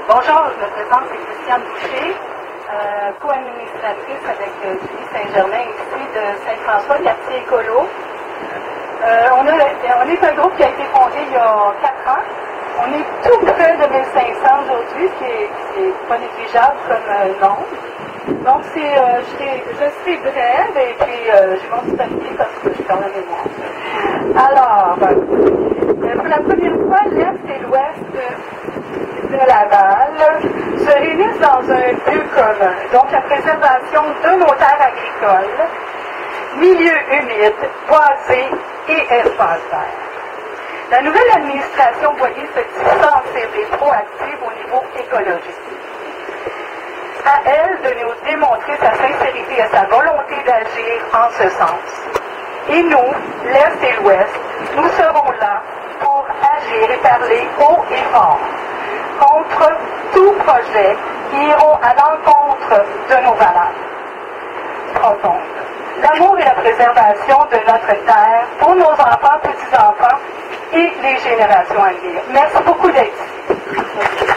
Bonjour, je me présente, c'est Christiane Boucher, co-administratrice avec Julie Saint-Germain ici de Saint-François, quartier écolo. On est un groupe qui a été fondé il y a 4 ans. On est tout près de 1500 aujourd'hui, ce qui est pas négligeable comme nombre. Donc, je suis brève et puis j'ai mon petit papier parce que je suis dans la mémoire. Alors, pour la première fois, l'Est et l'Ouest de Laval se réunissent dans un but commun, donc la préservation de nos terres agricoles, milieux humides, boisés et espaces verts. La nouvelle administration voyait se dit sensible et proactive au niveau écologique. À elle de nous démontrer sa sincérité et sa volonté d'agir en ce sens. Et nous, l'Est et l'Ouest, nous serons là pour agir et parler haut et fort contre tout projet qui iront à l'encontre de nos valeurs profondes. L'amour et la préservation de notre terre pour nos enfants, petits-enfants et les générations à venir. Merci beaucoup d'être ici.